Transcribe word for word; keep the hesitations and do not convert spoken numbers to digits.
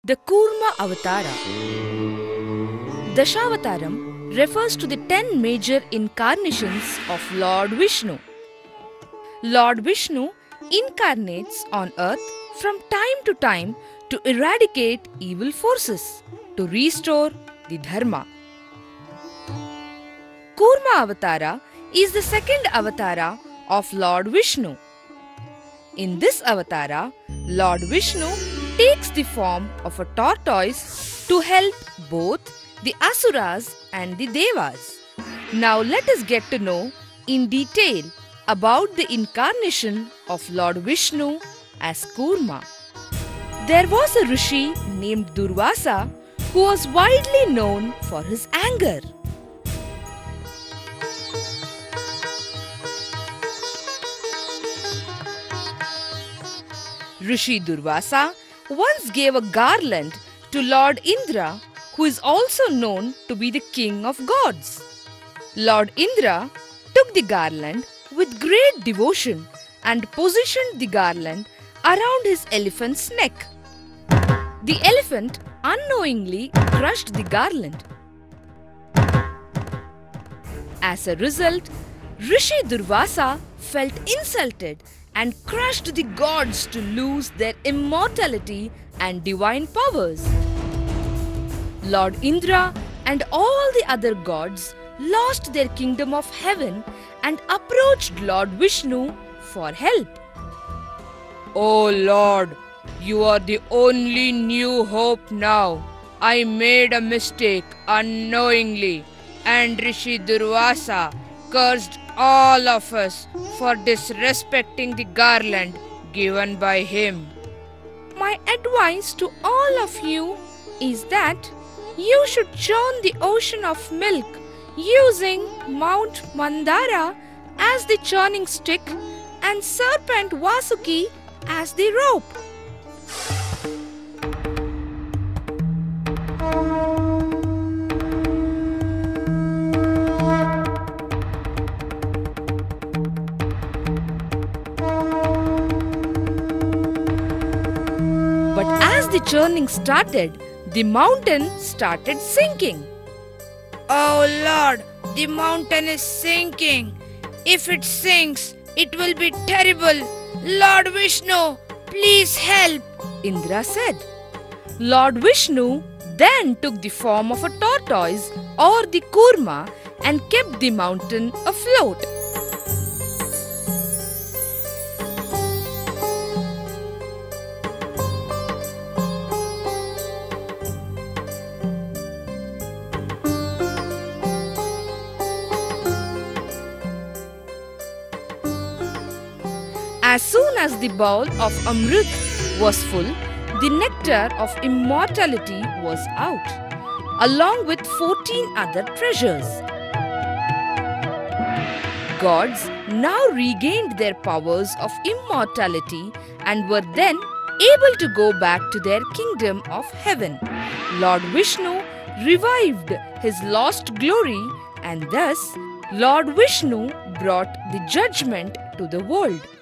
The Kurma Avatara. Dashavataram refers to the ten major incarnations of Lord Vishnu. Lord Vishnu incarnates on earth from time to time to eradicate evil forces, to restore the Dharma. Kurma Avatara is the second avatara of Lord Vishnu. In this avatara, Lord Vishnu takes the form of a tortoise to help both the Asuras and the Devas. Now let us get to know in detail about the incarnation of Lord Vishnu as Kurma. There was a rishi named Durvasa who was widely known for his anger. Rishi Durvasa once gave a garland to Lord Indra, who is also known to be the king of gods. Lord Indra took the garland with great devotion and positioned the garland around his elephant's neck. The elephant unknowingly crushed the garland. As a result, Rishi Durvasa felt insulted and crushed the gods to lose their immortality and divine powers. Lord Indra and all the other gods lost their kingdom of heaven and approached Lord Vishnu for help. "Oh Lord, you are the only new hope now. I made a mistake unknowingly, and Rishi Durvasa cursed all of us for disrespecting the garland given by him. My advice to all of you is that you should churn the ocean of milk using Mount Mandara as the churning stick and serpent Vasuki as the rope." But as the churning started, the mountain started sinking. "Oh Lord, the mountain is sinking. If it sinks, it will be terrible. Lord Vishnu, please help," Indra said. Lord Vishnu then took the form of a tortoise or the Kurma and kept the mountain afloat. As soon as the bowl of Amrit was full, the nectar of immortality was out, along with fourteen other treasures. Gods now regained their powers of immortality and were then able to go back to their kingdom of heaven. Lord Vishnu revived his lost glory, and thus Lord Vishnu brought the judgment to the world.